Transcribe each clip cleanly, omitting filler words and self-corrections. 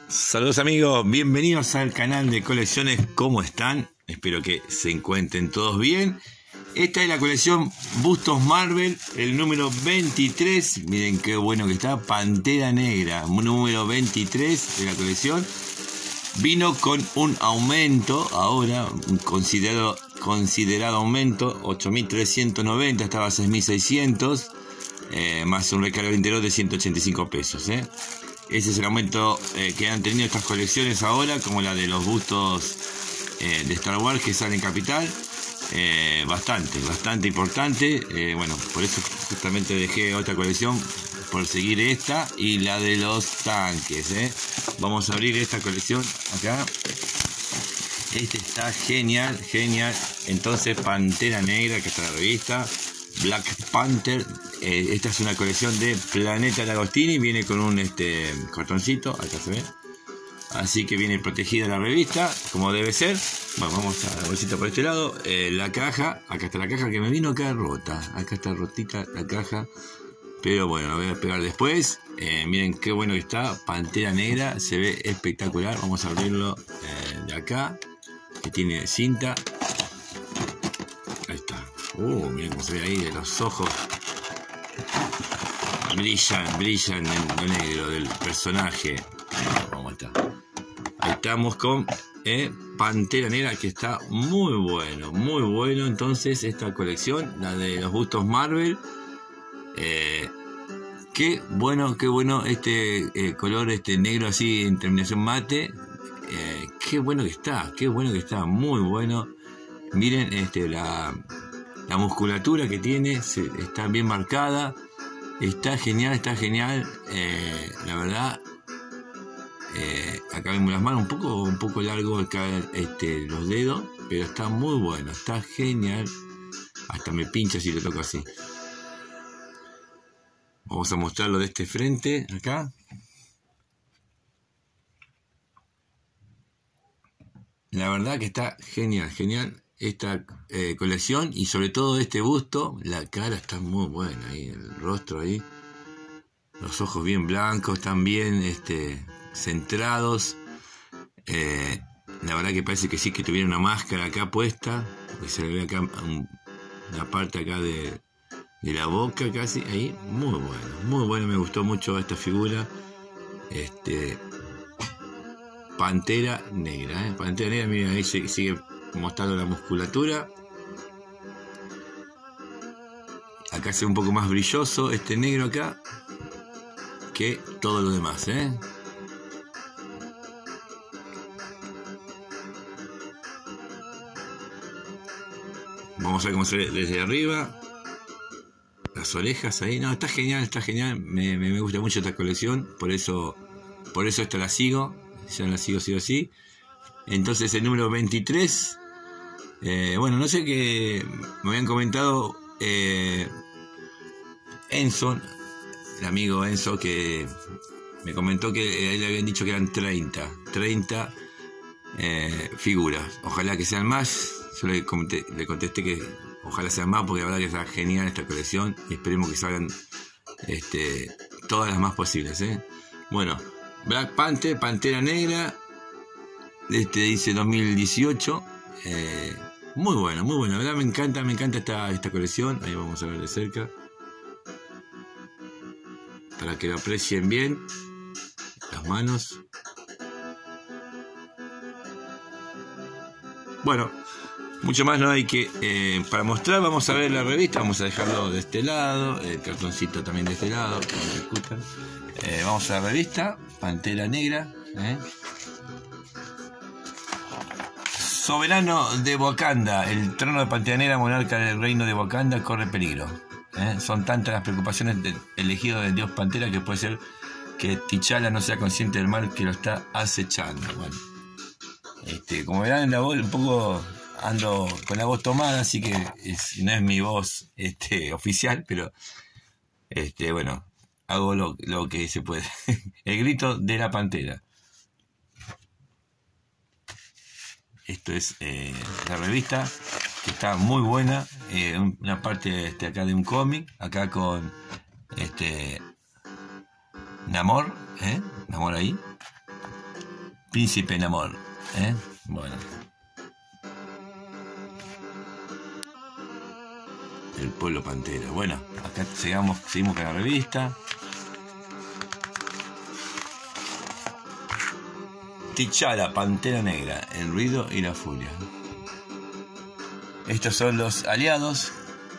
Saludos amigos, bienvenidos al canal de colecciones. ¿Cómo están? Espero que se encuentren todos bien. Esta es la colección Bustos Marvel, el número 23. Miren qué bueno que está, Pantera Negra, número 23 de la colección. Vino con un aumento, ahora un considerado aumento, 8.390, estaba a 6.600, más un recargo interior de 185 pesos. Ese es el aumento que han tenido estas colecciones ahora, como la de los bustos de Star Wars que salen en Capital. Bastante importante. Bueno, por eso justamente dejé otra colección por seguir esta y la de los tanques. Vamos a abrir esta colección acá. Este está genial. Entonces, Pantera Negra, que está en la revista. Black Panther. Esta es una colección de Planeta Lagostini. Viene con un cartoncito, acá se ve. Así que viene protegida la revista, como debe ser. Bueno, vamos a la bolsita por este lado. La caja, acá está la caja que me vino acá rota. Acá está rotita la caja. Pero bueno, la voy a pegar después. Miren qué bueno que está. Pantera Negra, se ve espectacular. Vamos a abrirlo de acá. Que tiene cinta. Ahí está. Miren cómo se ve ahí de los ojos. Brillan en lo negro del personaje. ¿Cómo está? Ahí estamos con Pantera Negra, que está muy bueno. Entonces, esta colección, la de los bustos Marvel. Qué bueno este color negro así en terminación mate. Qué bueno que está, muy bueno. Miren la musculatura que tiene, está bien marcada. Está genial. La verdad, acá vemos las manos un poco largo acá los dedos, pero está muy bueno, está genial. Hasta me pincha si lo toco así. Vamos a mostrarlo de este frente, acá. La verdad que está genial esta colección, y sobre todo este busto. La cara está muy buena ahí, el rostro ahí. Los ojos bien blancos, están bien centrados. La verdad que parece que sí, que tuviera una máscara acá puesta, porque se le ve acá la parte acá de la boca casi, ahí. Muy bueno, me gustó mucho esta figura. Pantera Negra, Pantera Negra, miren, ahí sigue mostrando la musculatura. Acá se ve un poco más brilloso este negro acá que todo lo demás, Vamos a ver cómo se ve desde arriba. Las orejas ahí. No, está genial. Me gusta mucho esta colección. Por eso esta la sigo. Ya la sigo sí o sí. Entonces el número 23. Bueno, no sé qué me habían comentado Enzo, el amigo Enzo, que me comentó que a él le habían dicho que eran 30 figuras. Ojalá que sean más. Yo le contesté que ojalá sean más, porque la verdad que está genial esta colección, y esperemos que salgan todas las más posibles. Bueno, Black Panther, Pantera Negra, dice 2018. Muy bueno, la verdad me encanta esta colección. Ahí vamos a ver de cerca para que lo aprecien bien. Las manos. Bueno, mucho más no hay que para mostrar. Vamos a ver la revista. Vamos a dejarlo de este lado, el cartoncito también de este lado, como se escuchan. Vamos a la revista Pantera Negra. Soberano de Wakanda, el trono de Pantera Negra, monarca del reino de Wakanda, corre peligro. Son tantas las preocupaciones del elegido del dios Pantera que puede ser que T'Challa no sea consciente del mal que lo está acechando. Bueno, como verán en la voz, un poco ando con la voz tomada, así que no es mi voz oficial, pero bueno, hago lo que se puede. El grito de la pantera. Esto es la revista, que está muy buena. Una parte acá de un cómic, acá con Namor ahí. Príncipe en amor. Bueno. El pueblo pantera. Bueno, acá seguimos con la revista. T'Challa, Pantera Negra, el ruido y la furia. Estos son los aliados.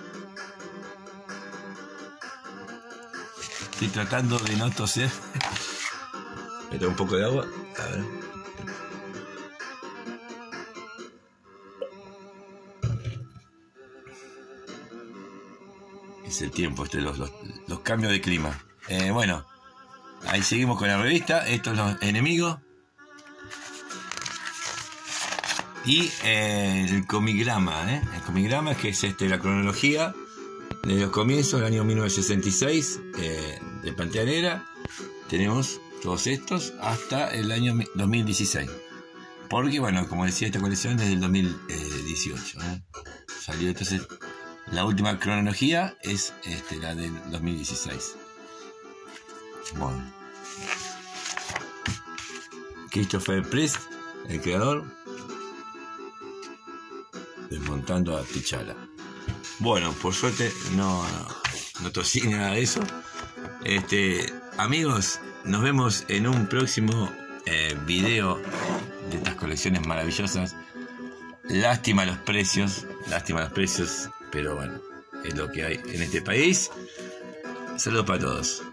Estoy tratando de no toser. Meto un poco de agua. A ver. Es el tiempo, los cambios de clima. Bueno, ahí seguimos con la revista. Estos son los enemigos. Y el comigrama, el comigrama que es la cronología de los comienzos del año 1966 de Pantera Negra. Tenemos todos estos hasta el año 2016. Porque, bueno, como decía, esta colección es del 2018. Salió entonces, la última cronología es la del 2016. Bueno. Christopher Priest, el creador, desmontando a T'Challa. Bueno, por suerte no tosí nada de eso. Amigos, nos vemos en un próximo video de estas colecciones maravillosas. Lástima los precios, pero bueno, es lo que hay en este país. Saludos para todos.